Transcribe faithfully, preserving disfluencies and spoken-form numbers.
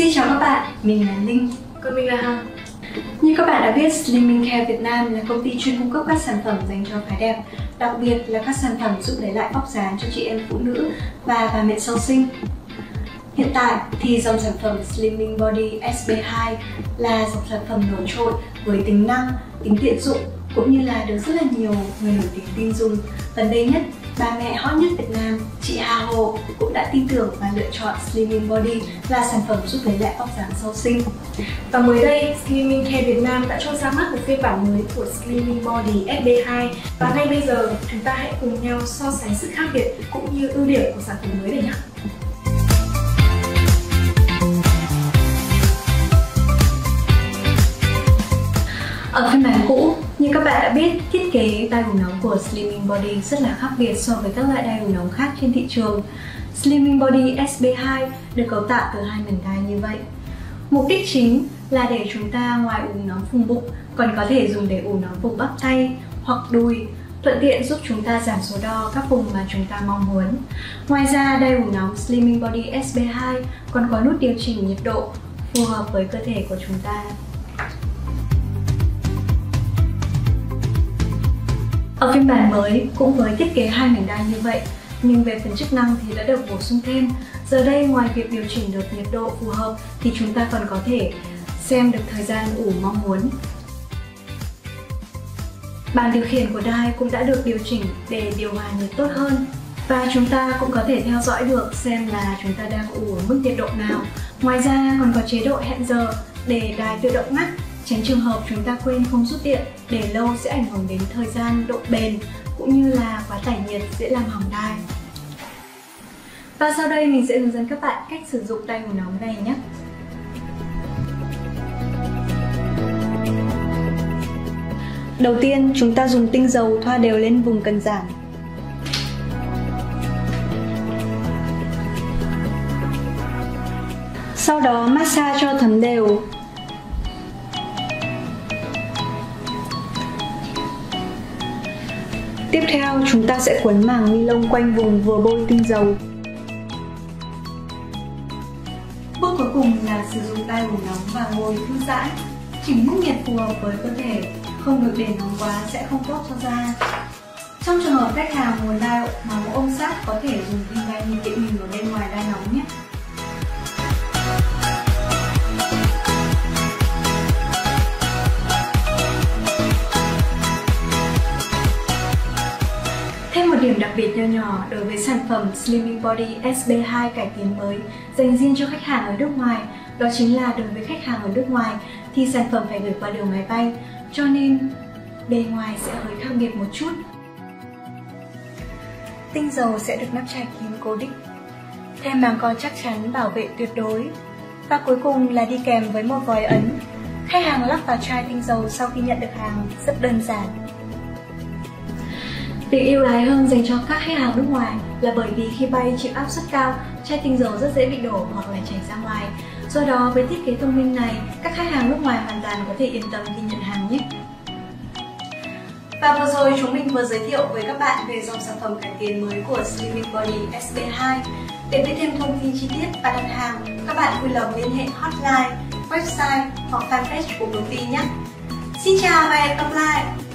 Xin chào các bạn, mình là Linh. Còn mình là Hằng. Như các bạn đã biết, Slimming Care Việt Nam là công ty chuyên cung cấp các sản phẩm dành cho phái đẹp, đặc biệt là các sản phẩm giúp lấy lại vóc dáng cho chị em phụ nữ và bà mẹ sau sinh. Hiện tại thì dòng sản phẩm Slimming Body S B hai là dòng sản phẩm nổi trội với tính năng, tính tiện dụng cũng như là được rất là nhiều người nổi tiếng tin dùng. Gần đây nhất, bà mẹ hot nhất Việt Nam, chị Hà Hồ cũng đã tin tưởng và lựa chọn Slimming Body là sản phẩm giúp lấy lại vóc dáng sau sinh. Và mới đây, Slimming Care Việt Nam đã cho ra mắt một phiên bản mới của Slimming Body S B hai. Và ngay bây giờ, chúng ta hãy cùng nhau so sánh sự khác biệt cũng như ưu điểm của sản phẩm mới này nhé. Ở phiên bản cũ, như các bạn đã biết, thiết kế đai ủ nóng của Slimming Body rất là khác biệt so với các loại đai ủ nóng khác trên thị trường. Slimming Body S B hai được cấu tạo từ hai mảnh đai như vậy. Mục đích chính là để chúng ta ngoài ủ nóng vùng bụng, còn có thể dùng để ủ nóng vùng bắp tay hoặc đùi, thuận tiện giúp chúng ta giảm số đo các vùng mà chúng ta mong muốn. Ngoài ra, đai ủ nóng Slimming Body S B hai còn có nút điều chỉnh nhiệt độ phù hợp với cơ thể của chúng ta. Ở phiên bản mới, cũng với thiết kế hai mảnh đai như vậy, nhưng về phần chức năng thì đã được bổ sung thêm. Giờ đây, ngoài việc điều chỉnh được nhiệt độ phù hợp thì chúng ta còn có thể xem được thời gian ủ mong muốn. Bàn điều khiển của đai cũng đã được điều chỉnh để điều hòa nhiệt tốt hơn. Và chúng ta cũng có thể theo dõi được xem là chúng ta đang ủ ở mức nhiệt độ nào. Ngoài ra còn có chế độ hẹn giờ để đai tự động ngắt, tránh trường hợp chúng ta quên không rút điện, để lâu sẽ ảnh hưởng đến thời gian, độ bền cũng như là quá tải nhiệt dễ làm hỏng đai. Và sau đây mình sẽ hướng dẫn các bạn cách sử dụng đai ủ nóng này nhé. Đầu tiên, chúng ta dùng tinh dầu thoa đều lên vùng cần giảm. Sau đó massage cho thấm đều. Tiếp theo, chúng ta sẽ quấn màng ni lông quanh vùng vừa bôi tinh dầu. Bước cuối cùng là sử dụng đai ủ nóng và ngồi thư giãn, chỉnh mức nhiệt phù hợp với cơ thể, không được để nóng quá sẽ không tốt cho da. Trong trường hợp khách hàng muốn đai mà muốn ôm sát, có thể dùng viên đai nhiệt định hình ở bên ngoài đai nóng nhé. Thêm một điểm đặc biệt nho nhỏ đối với sản phẩm Slimming Body S B hai cải tiến mới dành riêng cho khách hàng ở nước ngoài, đó chính là đối với khách hàng ở nước ngoài thì sản phẩm phải gửi qua đường máy bay, cho nên bề ngoài sẽ hơi khác biệt một chút. Tinh dầu sẽ được nắp chai kín cố định, thêm màng co chắc chắn bảo vệ tuyệt đối. Và cuối cùng là đi kèm với một vòi ấn. Khách hàng lắp vào chai tinh dầu sau khi nhận được hàng rất đơn giản. Việc ưu ái hơn dành cho các khách hàng nước ngoài là bởi vì khi bay chịu áp suất cao, chai tinh dầu rất dễ bị đổ hoặc là chảy ra ngoài. Do đó, với thiết kế thông minh này, các khách hàng nước ngoài hoàn toàn có thể yên tâm khi nhận hàng nhé. Và vừa rồi chúng mình vừa giới thiệu với các bạn về dòng sản phẩm cải tiến mới của Slimming Body S B hai. Để biết thêm thông tin chi tiết và đặt hàng, các bạn vui lòng liên hệ hotline, website hoặc fanpage của công ty nhé. Xin chào và hẹn gặp lại!